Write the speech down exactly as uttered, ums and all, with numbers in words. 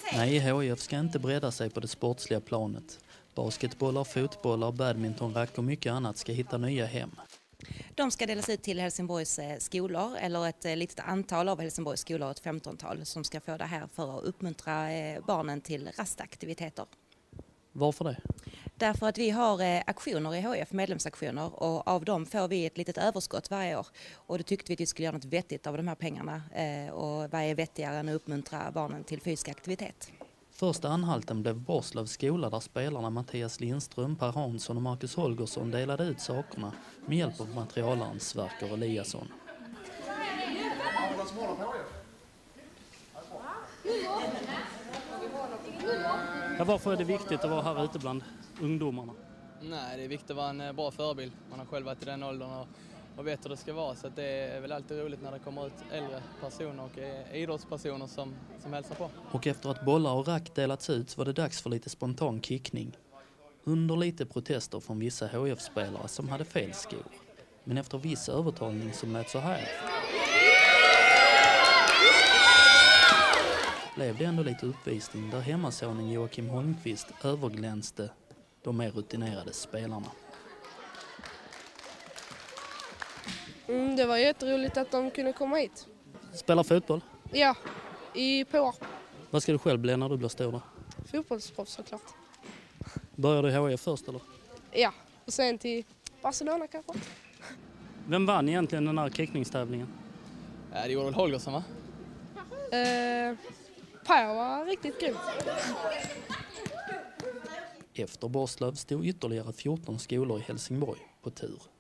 Nej, H I F ska inte bredda sig på det sportsliga planet. Basketbollar, fotbollar, badminton, rack och mycket annat ska hitta nya hem. De ska delas ut till Helsingborgs skolor, eller ett litet antal av Helsingborgs skolor, ett femtontal, som ska få det här för att uppmuntra barnen till rastaktiviteter. Varför det? Därför att vi har aktioner i H I F, medlemsaktioner, och av dem får vi ett litet överskott varje år. Och då tyckte vi att vi skulle göra något vettigt av de här pengarna, och vad är vettigare än att uppmuntra barnen till fysisk aktivitet. Första anhalten blev Borslövs skola där spelarna Mattias Lindström, Per Hansson och Marcus Holgersson delade ut sakerna med hjälp av materialaren Sverker Eliasson. Ja, varför är det viktigt att vara här ute bland ungdomarna? Nej, det är viktigt att vara en bra förebild. Man har själv varit i den åldern och, och vet hur det ska vara. Så att det är väl alltid roligt när det kommer ut äldre personer och idrottspersoner som, som hälsar på. Och efter att bollar och rack delats ut var det dags för lite spontan kickning. Under lite protester från vissa H I F-spelare som hade fel skor. Men efter viss övertalning som lät så här blev det ändå lite uppvisning där hemmasonen Joakim Holmqvist överglänste de mer rutinerade spelarna. Mm, det var jätteroligt att de kunde komma hit. Spelar fotboll? Ja, i Påarp. Vad ska du själv bli när du blir stor då? Fotbollsproffs såklart. Börjar du i H I F först eller? Ja, och sen till Barcelona kanske. Vem vann egentligen den här kickningstävlingen? Ja, det gjorde väl Holgersson, va? Eh, Per var riktigt grym. Efter Borslöv stod ytterligare fjorton skolor i Helsingborg på tur.